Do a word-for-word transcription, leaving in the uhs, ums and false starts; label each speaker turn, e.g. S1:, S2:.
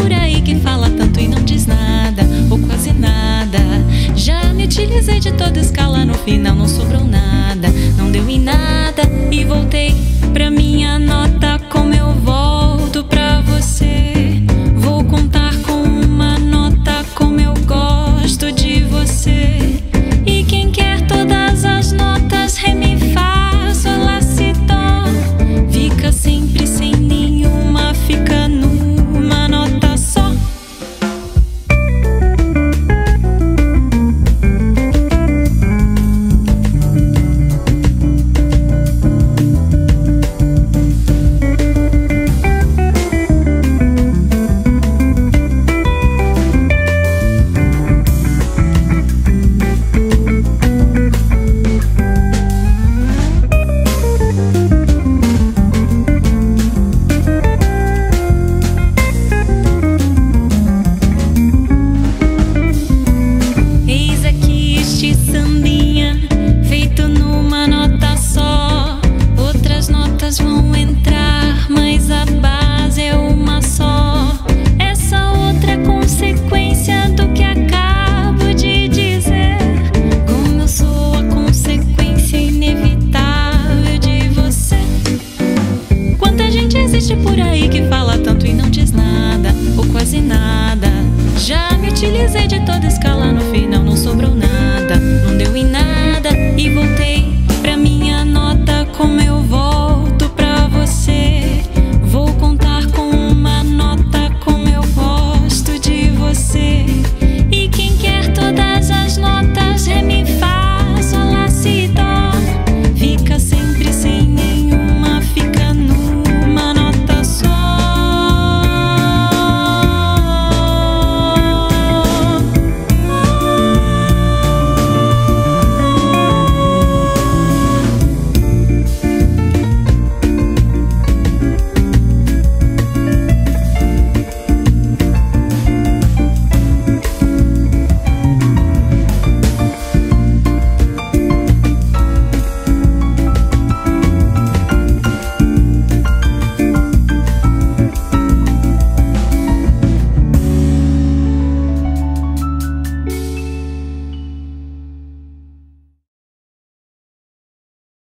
S1: por aí que fala tanto e não diz nada, ou quase nada. Já me utilizei de toda escala, no final não sobrou nada, não deu em nada e voltei pra minha nota. Como eu volto pra você? Vou contar com uma nota, como eu gosto de você. E quem quer todas as notas, ré, mi, fá, sol, lá, si, dó, fica sempre sem nenhuma, fica numa nota só. Vão entrar, mas a base é uma só. Essa outra é consequência do que acabo de dizer. Como eu sou a consequência inevitável de você. Quanta gente existe por aí que fala tanto e não diz nada, ou quase nada. Já me utilizei de toda escala,